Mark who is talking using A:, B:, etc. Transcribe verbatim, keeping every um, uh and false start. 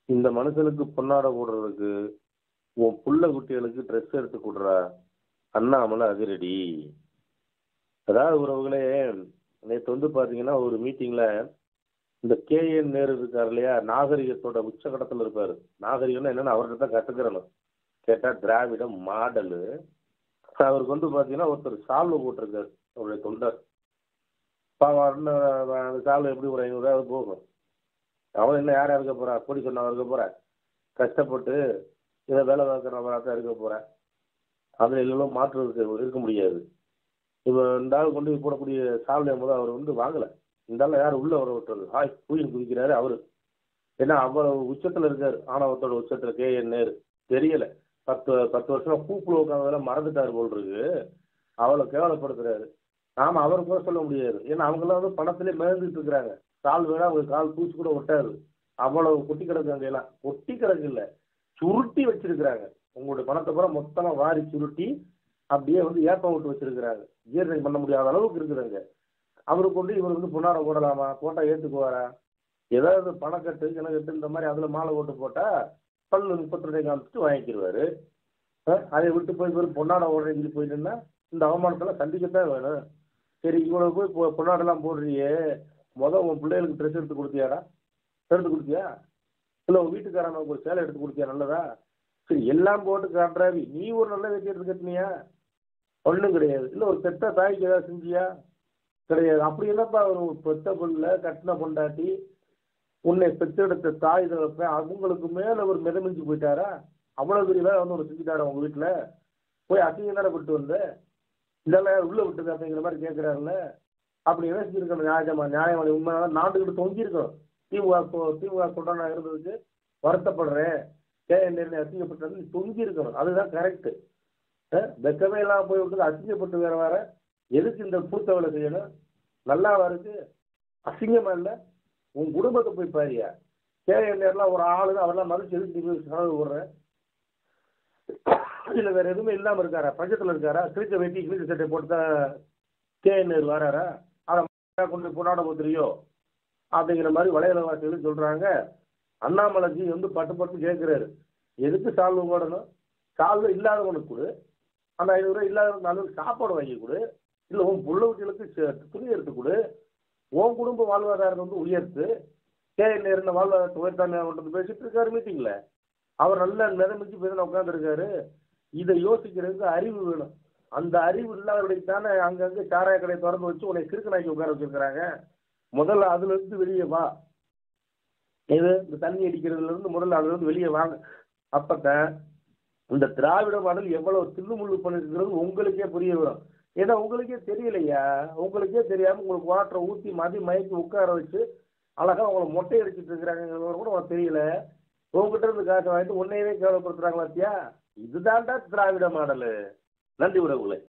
A: இந்த மனுஷனுக்கு பொன்னாடை போடுறதுக்கு, உன் புள்ள குட்டிகளுக்கு ட்ரெஸ் எடுத்து குடுறா. அண்ணாமலை அதிரடி. அதாவது உறவுகளே, நேத்து வந்து பார்த்தீங்கன்னா, ஒரு மீட்டிங்ல இந்த கே.என். நேரு இருக்காரு இல்லையா? நாகரிகத்தோட உச்சகட்டத்துல இருப்பாரு. நாகரிகம்னா என்னன்னு அவர்ட்ட தான் கத்துக்கிறணும். கேட்டா திராவிட மாடலு. அவருக்கு வந்து பார்த்தீங்கன்னா, ஒருத்தர் சால்வ போட்டிருக்காரு. அவருடைய தொண்டர். பாவம் அண்ணன் அந்த சால்வ எப்படி ஒரு ரூ. ஐநூறு போகும். அவன் என்ன யாரா இருக்க போறா? கோடீஸ்வரனா இருக்க போறா? கஷ்டப்பட்டு இதை வேலை பார்க்குறவங்களா தான் இருக்க போறேன். அதில் எல்லாம் மாற்று இருக்க இருக்க முடியாது. இப்போ இந்த ஆள் கொண்டு போய் போடக்கூடிய சால்வை முதல் அவர் வந்து வாங்கலை. இந்த ஆள் யார் உள்ள வர விட்டுறது? ஹாய் பூயின் குதிக்கிறாரு அவரு. ஏன்னா அவ்வளவு உச்சத்தில் இருக்காரு. ஆணவத்தோட உச்சத்தில் கே.என். நேரு. தெரியல. பத்து பத்து வருஷமா பூப்புல உட்காந்ததெல்லாம் மறந்துட்டாரு போல் இருக்கு. அவ்வளோ கேவலப்படுத்துறாரு. நாம அவரை கூட சொல்ல முடியாது. ஏன்னா அவங்கெல்லாம் வந்து பணத்திலே மிதந்துட்டு இருக்கிறாங்க. கால் வேணா அவங்க கால் பூச்சி கூட ஒட்டாது. அவ்வளவு கொட்டி கிடக்கு அங்கெல்லாம். கொட்டி கிடக்கு இல்லை, சுருட்டி வச்சிருக்கிறாங்க. உங்களுடைய பணத்தை கூட மொத்தமா வாரி சுருட்டி அப்படியே வந்து ஏப்பம் விட்டு வச்சிருக்கிறாங்க. ஜீரணம் பண்ண முடியாத அளவுக்கு இருக்குதுங்க. அவரு கொண்டு இவர் வந்து பொன்னாடை போடலாமா? போட்டா ஏத்துக்குவாரா? ஏதாவது பணக்கட்டு கிணக்கட்டு இந்த மாதிரி அதுல மாலை போட்டு போட்டா பல்லு முப்பத்தி ரெண்டு காமிச்சிட்டு வாங்கிக்கிடுவாரு. அதை விட்டு போய் வெறும் பொன்னாடை ஓடுறீங்க போயிட்டுன்னா இந்த அவமானத்தெல்லாம் சந்திக்கத்தான் வேணும். சரி இவ்வளவு போய் பொ பொன்னாடெல்லாம் போடுறியே, முதல் உன் பிள்ளைகளுக்கு ட்ரெஸ் எடுத்து கொடுத்தியாடா? எடுத்து கொடுத்தியா? இல்லை உன் வீட்டுக்காரனுக்கு ஒரு சேலை எடுத்து கொடுத்தியா? நல்லதா? சரி எல்லாம் போட்டு காட்டுறாரு. நீ ஒரு நல்ல வேட்டி எடுத்து கட்டினியா? ஒன்றும் கிடையாது. இல்லை ஒரு பெத்த தாய்க்கு ஏதாவது செஞ்சியா? கிடையாது. அப்படி என்னப்பா ஒரு பெத்த பிள்ளை கட்டின பொண்டாட்டி உன்னை பெத்தெடுத்த தாய் தகப்பன் அவங்களுக்கு மேல ஒரு மிதமிஞ்சு போயிட்டாரா? அவ்வளவு பெரிய வேலை வந்து ஒரு செஞ்சுட்டாரா உங்க வீட்டுல? போய் அசிங்கம் தானே விட்டு வந்து இதெல்லாம் உள்ள விட்டுது அப்படிங்கிற மாதிரி கேட்கிறாருல்ல. அப்படி என்ன செஞ்சிருக்கணும்? நியாயமா நியாயமான உண்மையான நாட்டுக்கிட்ட தொங்கியிருக்கணும். திமுக திமுக சொல்றாங்க இருந்ததுக்கு வருத்தப்படுறேன், கே.என். நேரு அசிங்கப்பட்டது நீ தொங்கி இருக்கணும். அதுதான் கரெக்ட். வெக்கமே எல்லாம் போய் விட்டு அசிங்கப்பட்டு வேற வேற எதுக்கு இந்த பூத்த வேலை செய்யணும்? நல்லாவா இருக்கு? அசிங்கமா இல்லை? உன் குடும்பத்தை போய் பாரியா? கே.என். நேருலாம் ஒரு ஆளு அவரெல்லாம் மதிச்சு எதுக்கு நீ செலவு போடுறேன்? இல்ல வேற எதுவுமே இல்லாம இருக்காரா? பஞ்சத்துல இருக்காரா? கிழிச்ச வெட்டி கிழிச்ச சட்டை போட்டு கே.என். நேரு வராரா? அதை கொண்டு பொன்னாட போத்துறியோ அப்படிங்கிற மாதிரி வலையலவாசிகள் சொல்றாங்க. அண்ணாமலைஜி வந்து பட்டு பட்டு கேட்கிறாரு, எதுக்கு சால்வு போடணும்? சால்வு இல்லாதவனுக்கு கொடு, அந்த ஐநூறு ரூபாய் இல்லாதவனுக்கு நாலு சாப்பாடு வாங்கி கொடு, இல்லை உன் புள்ள குட்டிகளுக்கு துணி எடுத்து கொடு, உன் குடும்ப வாழ்வாதாரத்தை வந்து உயர்த்து. கே.என். நேரு வாழ்வாதாரத்தை உயர்த்தான்னு பேசிட்டு இருக்காரு மீட்டிங்ல. அவர் நல்ல மிதமிச்சு போய் உட்கார்ந்து இருக்காரு. இதை யோசிக்கிறதுக்கு அறிவு வேணும். அந்த அறிவு இல்லாதவர்களுக்கு தானே அங்கங்க சாராய கடையை திறந்து வச்சு உன்னை கிறுக்கனாக்கி உட்கார வச்சிருக்கிறாங்க. முதல்ல அதுல இருந்து வெளியே வா. இது இந்த தண்ணி அடிக்கிறதுல இருந்து முதல்ல அதுல இருந்து வெளியே வாங்க. அப்பதான் இந்த திராவிட மாடல் எவ்வளவு தில்லுமுள்ளு பண்ணிருக்கிறது உங்களுக்கே புரிய வரும். ஏன்னா உங்களுக்கே தெரியலையா? உங்களுக்கே தெரியாம உங்களுக்கு வாட்டரை ஊற்றி மதி மயக்கி உட்கார வச்சு அழகா உங்களை மொட்டை அடிச்சிட்டு இருக்கிறாங்க கூட உனக்கு தெரியல. உங்ககிட்ட இருந்து காசை வாங்கிட்டு உன்னையவே கேவலப்படுத்துறாங்களா? இதுதான்டா திராவிட மாடலு. நன்றி உறவுகளே.